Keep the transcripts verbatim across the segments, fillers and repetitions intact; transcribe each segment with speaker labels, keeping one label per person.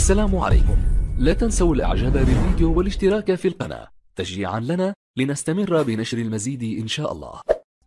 Speaker 1: السلام عليكم. لا تنسوا الاعجاب بالفيديو والاشتراك في القناة تشجيعا لنا لنستمر بنشر المزيد ان شاء الله.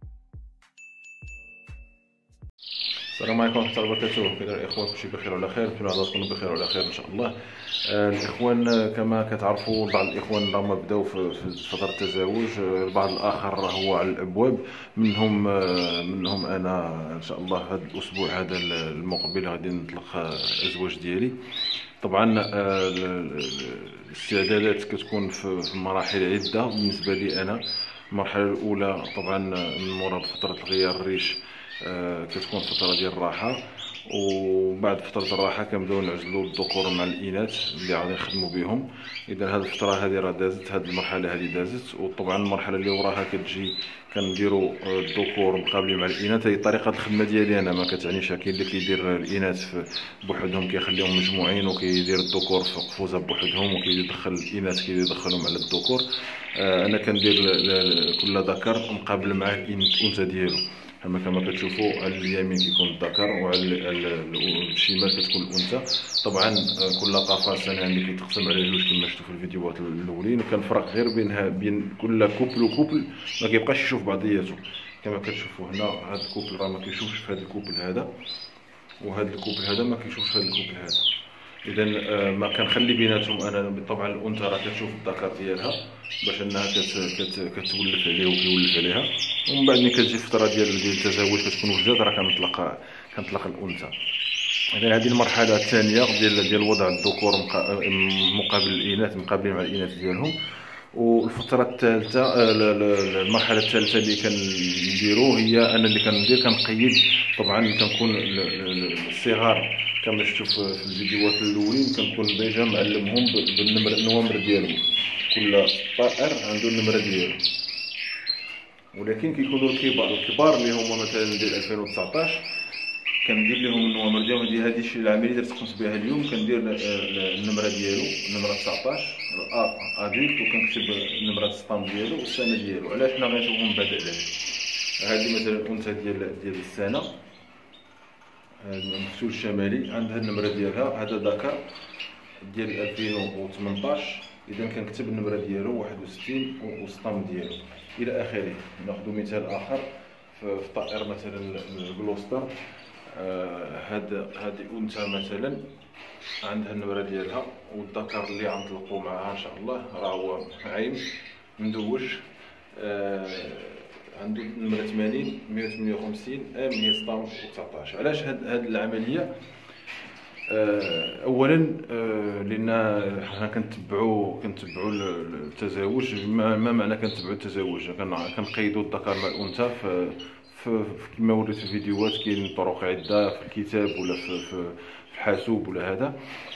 Speaker 2: السلام عليكم ورحمة الله وبركاته. كذا الإخوان كلشي بخير وعلى خير، نتمنى تكونوا بخير وعلى خير إن شاء الله. آه الإخوان كما كتعرفوا بعض الإخوان راهم بداو في فترة التزاوج، البعض الآخر هو على الأبواب، منهم آه منهم أنا إن شاء الله هذا الأسبوع هذا المقبل غادي نطلق الزواج ديالي. طبعا آه الاستعدادات كتكون في مراحل عدة بالنسبة لي أنا. المرحلة الأولى طبعا من مورا فترة الغيار الريش آه كتكون فترة ديال الراحة، وبعد فترة الراحة كنبداو نعزلو الذكور مع الإناث اللي غادي نخدمو بهم. إذا هذه الفترة هذه راه دازت، هذه المرحلة هذه دازت، وطبعا المرحلة اللي وراها كتجي كنديرو الذكور مقابلين مع الإناث. هذه طريقة الخدمة ديالي أنا، ما كتعنيش كاين اللي كيدير الإناث بوحدهم كيخليهم مجموعين، وكيدير الذكور في قفوزة بوحدهم، وكيدخل الإناث كيدخلهم على الذكور. آه أنا كندير كل ذكر مقابل مع الأنثى ديالو. كما كما كتشوفوا على اليمين كيكون الذكر وعلى الشمال كتكون الانثى. طبعا كل قفص انا عندي كيتقسم على جوج كما شفتوا في الفيديوهات الاولين، وكنفرق غير بينها بين كل كوبل وكوبل، ما كيبقاش يشوف بعضياته. كما كتشوفوا هنا هذا الكوبل راه ما كيشوفش في هذا الكوبل هذا، وهذا الكوبل هذا ما كيشوفش في هذا الكوبل هذا. اذا ما كنخلي بيناتهم انا. طبعا الانثى راه كتشوف الذكر ديالها باش انها كت كتولف عليه وكيولف عليها، ومن بعد ملي كتجي فتره ديال ديال التزاوج كتكون وجدات راه كنطلق كنطلق الانثى. اذا هذه المرحله الثانيه ديال ديال وضع الذكور مقابل الاناث، مقابلين مع الاناث ديالهم. والفتره الثالثه المرحله الثالثه اللي كنديرو هي انا اللي كندير كنقيد. طبعا كنكون الصغار كما شفتوا في الفيديوهات الاولين كنكون ديجا معلمهم بالنمر النوامر ديالهم، كل طائر عنده النمره ديالو. ولكن كيكونوا الكبار الكبار اللي هما مثلا ديال ألفين وتسعطاش كندير لهم النوامر ديالهم. هذه هذه الشيء العمليه اللي تقمت بها اليوم. كندير النمره ديالو النمره تسعطاش اديلت، وكنكتب النمره ستام ديالو والسنه ديالو. علاش حنا غنشوفوا من بعد علاش. هذه مثلا الانثى ديال ديال السنه، المفصول الشمالي عندها النمره ديالها. هذا ذكر ديال ألفين وثمنطاش، اذا كنكتب النمره ديالو واحد وستين والسطام ديالو الى اخره. ناخذ مثال اخر في طائر مثلا الجلوستر. هذا هذه انثى مثلا عندها النمره ديالها، والذكر اللي غنطلقوا معها ان شاء الله راه هو عايم مدوج، عنده النمره ثمانين مية وثمانية وخمسين ا مية وتسعطاش. علاش هاد هاد العمليه؟ اولا لان حنا كنتبعوا كنتبعوا التزاوج. ما معنى كنتبعوا التزاوج؟ كنقيدوا الذكر مع الانثى في كما وريت في الفيديوهات. كاين طرق عده في الكتاب ولا في في الحاسوب ولا هذا.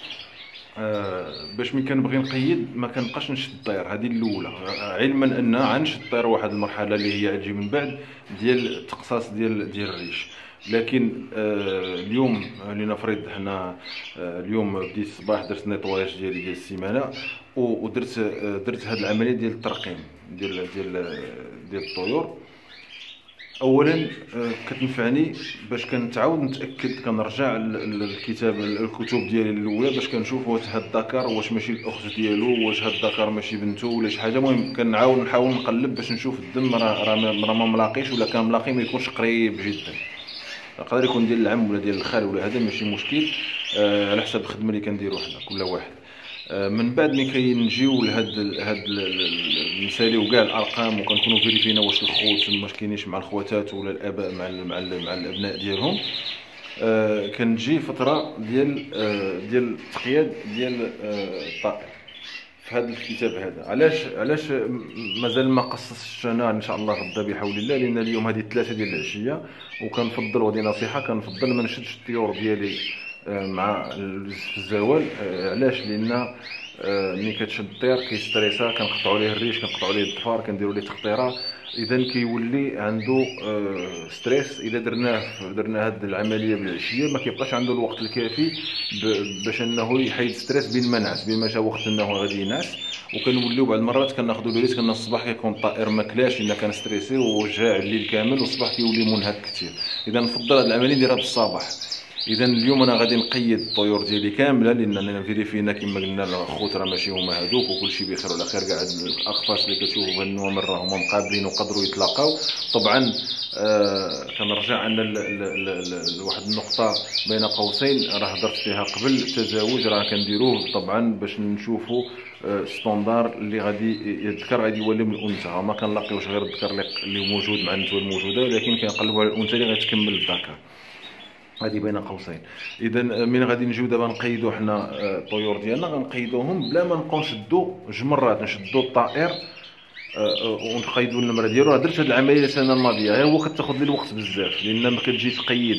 Speaker 2: آه باش ملي كنبغي نقيد ما كنبقاش نشد الطير. هذه الاولى، علما ان غنشد الطير واحد المرحله اللي هي تجي من بعد ديال التقصاص ديال ديال الريش. لكن آه اليوم لنفرض حنا آه اليوم بديت الصباح درت نيطواياج ديالي ديال السيمانه، ودرت آه درت هذه العمليه ديال الترقيم ديال ديال ديال الطيور. اولا كتنفعني باش كنتعاود نتاكد، كنرجع للكتاب الكتب ديالي الاولى باش كنشوف واش هاد الذكر واش ماشي الاخت ديالو، واش هاد الذكر ماشي بنته ولا شي حاجه. المهم كنعاود نحاول نقلب باش نشوف الدم راه راه ما ملاقيش، ولا كان ملاقي ما يكونش قريب جدا. يقدر يكون ديال العم ولا ديال الخال ولا هذا ماشي مشكل، آه على حسب الخدمه اللي كنديرو حنا كل واحد. من بعد ملي كنجيو لهاد هاد نساليو كاع الارقام وكنكونوا فيريفينا واش الخوت ما كاينينش مع الخواتات ولا الاباء مع مع, مع الابناء ديالهم. آه كنجي فتره ديال آه ديال التقييد ديال آه الطائر في هذا الكتاب هذا. علاش علاش مازال ما قصصتش انا ان شاء الله غدا بحول الله؟ لان اليوم هذه ثلاثة ديال العشيه، وكنفضل وهذه نصيحه كنفضل ما نشدش الطيور ديالي مع الزوال. علاش؟ لان ملي كتشد الطير كيستريسا، كنقطعوا ليه الريش، كنقطعوا ليه الظفار، كنديروا ليه تقطيره. اذا كيولي عنده ستريس. اذا درناه درنا هذه العمليه بالعشيه ما كيبقاش عنده الوقت الكافي باش انه يحيد ستريس بين ما نعس، بين ما جا وقت انه غادي ينعس. وكنوليو بعض المرات كناخذوا له ريسك ان الصباح كيكون الطائر ما كلاش لان كان ستريسي وجاع الليل كامل، والصباح كيولي منهك كثير. اذا نفضل هذه العمليه نديرها بالصباح. اذا اليوم انا غادي نقيد الطيور ديالي كامله، لاننا فيريفينا كما قلنا الخوت راه ماشي هما هذوك، وكلشي بخير وعلى خير. كاع الاقفاص اللي كتشوفوا في النوامر راه هما مقابلين وقدروا يتلاقاو. طبعا آه كنرجع ان لواحد النقطه بين قوسين راه هضرت فيها قبل، التزاوج راه كنديروه طبعا باش نشوفوا ستوندار اللي غادي الذكر غادي يولي من الانثى. ما كنلاقيوش غير الذكر اللي موجود مع النتوه الموجوده، ولكن كنقلبوا على الانثى اللي غتكمل الذكر، هذه بين قوسين. اذا من غادي نجيو دابا نقيدوا حنا الطيور ديالنا، غنقيدوهم بلا ما نبقاو نشدوا جوج مرات، نشدوا الطائر ونقيدوا النمره ديالو. راه درت هذه العمليه السنه الماضيه، غير هو كتاخذ لي الوقت بزاف، لان ما كتجي تقيد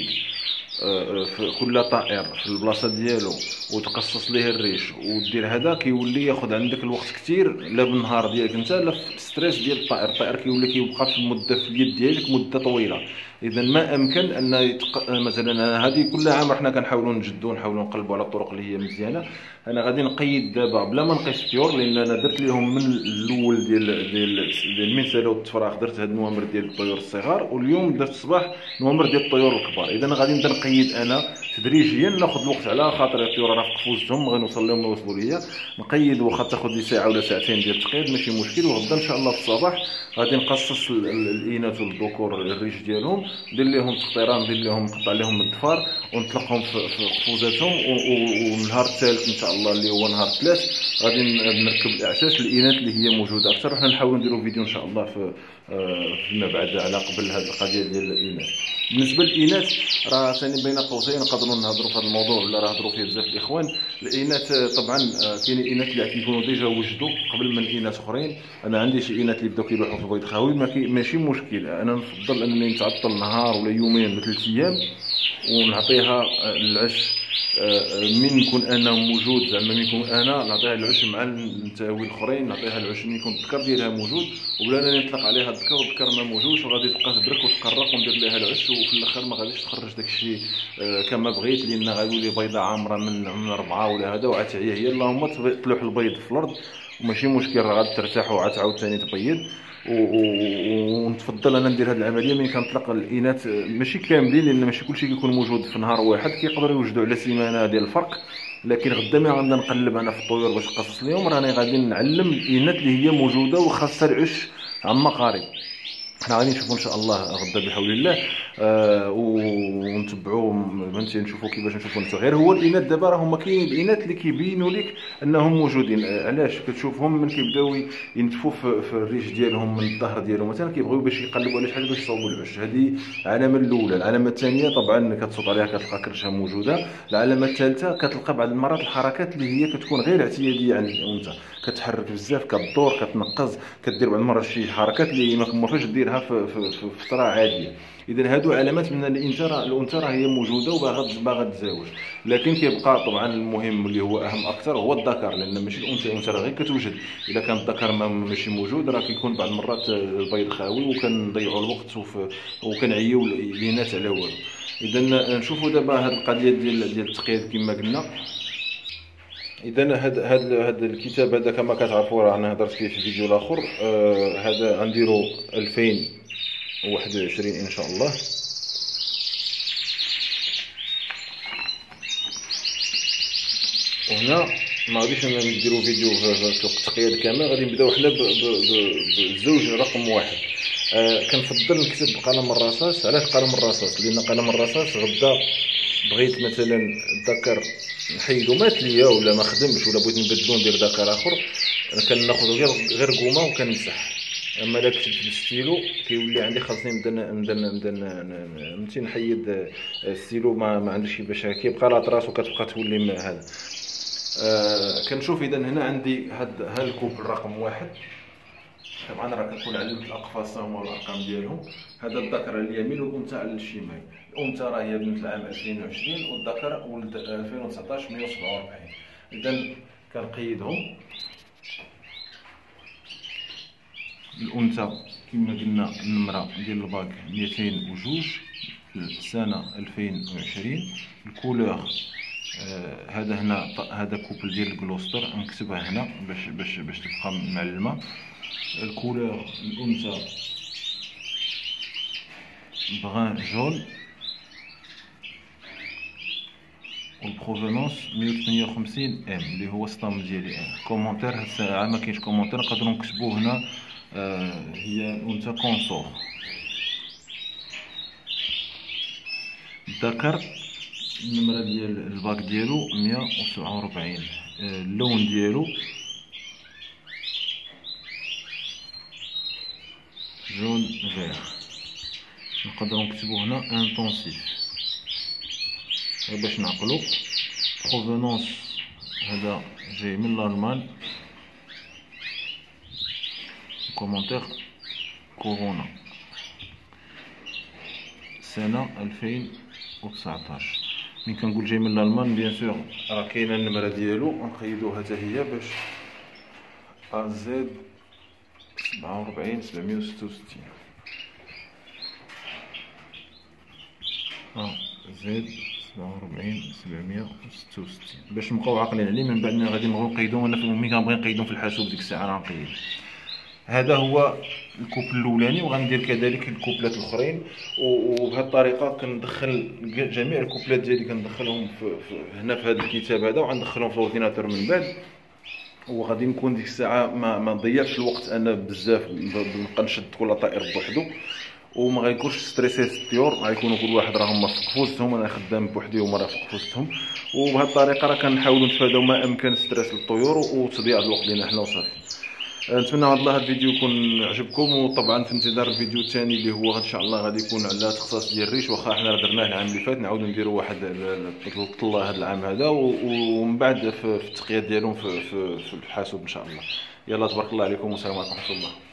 Speaker 2: في كل طائر في البلاصه ديالو وتقصص ليه الريش ودير هذا، كيولي ياخذ عندك الوقت كثير، لا بالنهار ديالك انت لا في ستريس ديال الطائر. الطائر كيولي كيبقى في المده في اليد ديالك مده طويله. اذا ما امكن ان يتق... مثلا هذه كل عام حنا كنحاولوا نجدوا نحاولوا نقلبوا على الطرق اللي هي مزيانه. انا غادي نقيد دابا بلا ما نقيس الطيور، لان انا درت لهم من الاول ديال ديال ديال من سالوا التفراخ درت هاد النوامر ديال الطيور الصغار، واليوم درت الصباح نوامر ديال الطيور الكبار. اذا غادي نبدا نقيد انا تدريجيا، ناخذ الوقت على خاطر الطيور راه في قفوزتهم غنوصل لهم يوصلوا ليا. نقيد واخا تاخذ لي ساعه ولا ساعتين ديال التقييد ماشي مشكل. وغدا ان شاء الله في الصباح غادي نقصص الاناث والذكور الريش ديالهم، ندير لهم تقطيران، ندير لهم نقطع لهم الضفار ونطلقهم في قفوزاتهم. والنهار الثالث ان شاء الله اللي هو نهار الثلاث غادي نركب الاعشاش الاناث اللي هي موجوده اكثر. وحنا نحاولوا نديروا فيديو ان شاء الله في فيما بعد على قبل هذه القضيه ديال الاناث. بالنسبه للاناث راه ثاني بين قوسين نقدروا نهضروا في هذا الموضوع ولا راه هضروا فيه بزاف الاخوان. الاناث طبعا كاين اناث اللي كيكونوا ديجا وجدوا قبل من اناث اخرين. انا عندي شي اناث اللي بداو كيلوحوا في البيض خاوي، ماشي مشكل. انا نفضل انني نتعطل نهار ولا يومين ولا ثلاث ايام ونعطيها العش من نكون انا موجود، زعما من نكون انا نعطيها العش مع النتاوي الاخرين، نعطيها العش من يكون الذكر ديالها موجود، وبلا انني نطلق عليها الذكر والذكر ما موجودش، وغادي تبقى تبرك وتقرق وندير لها العش، وفي الاخر ما غاديش تخرج داكشي كما بغيت، لان غيولي بيضه عامره من من اربعه ولا هذا وعتعيا هي. اللهم تلوح البيض في الارض وماشي مشكل، راه غادي ترتاح وعتعاود ثاني تبيض. ونتفضل انا ندير هذه العمليه ملي كنطلق الاناث ماشي كاملين، لان ماشي كلشي كيكون موجود في نهار واحد، كيقدروا يوجدوا على سيمانه ديال الفرق. لكن غدا ملي غنبدا نقلب انا في الطيور باش نقصص لهم، راني غادي نعلم الاناث اللي هي موجوده وخاصها العش عما قارب. حنا غادي نشوفوا ان شاء الله غدا بحول الله آه ونتبعوا فهمتي، نشوفوا كيفاش نشوفوا نتو. غير هو الاناث دابا راه هما كاينين الاناث اللي كيبينوا لك انهم موجودين. آه علاش كتشوفهم من كيبداو ينتفوا في, في الريش ديالهم من الظهر ديالهم مثلا، كيبغيو باش يقلبوا على شي حاجه باش يصوبوا العش. هذه العلامه الاولى. العلامه الثانيه طبعا كتصوت عليها كتلقى كرشه موجوده. العلامه الثالثه كتلقى بعض المرات الحركات اللي هي كتكون غير اعتياديه عند الانثى، كتحرك بزاف، كدور، كتنقز، كدير بعض المرات شي حركات اللي ما كنفاش ديرها في, في, في فتره عاديه. اذا هادو علامات من الانثى الانثى راه هي موجوده وباغا باغا تزاوج. لكن كيبقى طبعا المهم اللي هو اهم اكثر هو الذكر، لان ماشي الانثى. الانثى راه غير كتوجد، اذا كان الذكر ماشي موجود راه كيكون بعض المرات البيض خاوي وكنضيعوا الوقت وكنعيو الاناث على والو. اذا نشوفوا دابا هاد القضيه ديال ديال التقييد كما قلنا. اذا هاد هاد هاد الكتاب هذا كما كتعرفوا راه انا هضرت فيه في فيديو الاخر. آه هذا غنديرو ألفين وواحد وعشرين ان شاء الله. وهنا ما غاديش نديرو فيديو في التقييد كامل، غادي نبداو حنا بالزوج رقم واحد. آه كنفضل نكتب بقلم الرصاص. علاش قلم الرصاص؟ لان قلم الرصاص غدا بغيت مثلا الذكر نحيدو مات ليا ولا ما خدمش ولا بغيت نبدلو ندير ذكر اخر، كناخذ غير غير قومه وكنمسح. اما الا كتبت بالستيلو كيولي عندي خاصني نبدا نبدا نبدا فهمتي نحيد الستيلو، ما, ما عنديش باش كيبقى لاطراس وكتبقى تولي هذا. آه كنشوف اذا هنا عندي هاد ها الكوب الرقم واحد. طبعا راه كنكون علمت الاقفاص هما الارقام ديالهم. هذا الذكر على اليمين والانثى على الشمال. الانثى راه هي بنت العام ألفين وعشرين والذكر ولد ألفين وتسعطاش مية وسبعة وأربعين. اذا كنقيدهم. الانثى كما قلنا النمره ديال الباك مئتين وجوج السنه ألفين وعشرين. الكولور آه هذا هنا هذا كوبل ديال الكلوستر نكتبها هنا باش باش باش تبقى معلمه. الكولور الانثى بغان جون والبروفونونس مية وثمانية وخمسين ام اللي هو ستام ديالي. كومونتير هاد الساعه ما كاينش كومونتير، نقدروا نكتبوا هنا آه هي انثى كونسور. الذكر النمره ديال الباك ديالو مية وسبعة وأربعين. آه اللون ديالو جون فير. نقدروا نكتبوا هنا انتونسيف باش نعقلوا. بروفونونس هذا جاي من الالمان. كومونتير كورونا سنه ألفين وتسعطاش. ملي كنقول جاي من الالمان بيان سور راه كاينه النمره ديالو، نقيدوها حتى هي باش ا زد سبعة وأربعين سبعمية وستة وستين. ا زد سبعة وأربعين سبعمية وستة وستين باش نبقاو عاقلين عليه. من بعد ملي غادي نبغيو نقيدو، انا ملي كنبغي نقيدو في الحاسوب ديك الساعه راه نقيد. هذا هو الكوبل الاولاني، وغندير كذلك الكوبلات الاخرين. وبهذه الطريقه كندخل جميع الكوبلات ديالي كندخلهم في, في هنا في هذا الكتاب هذا، وغندخلهم في الاورديناتور من بعد. وغادي نكون ديك الساعه ما ما نضيعش الوقت انا بزاف نبقى نشد كل طائر بوحدو، وما غيكونش ستريسي الطيور. غيكونوا كل واحد راه هما في قفوزتهم، انا خدام بوحدي راه في قفوزتهم. وبهذه الطريقه راه كنحاولوا نتفاداو ما امكن ستريس للطيور وتضييع الوقت ديالنا حنا وصافي. نتمنى هذا الله الفيديو يكون عجبكم، وطبعا في انتظار الفيديو الثاني اللي هو ان شاء الله غادي يكون على تخصص ديال الريش. واخا حنا درناه العام اللي فات، نعاودو نديرو واحد الطله هذا العام هذا، ومن بعد في التقييد ديالهم في, في, في الحاسوب ان شاء الله. يلا تبارك الله عليكم والسلام عليكم ورحمه الله.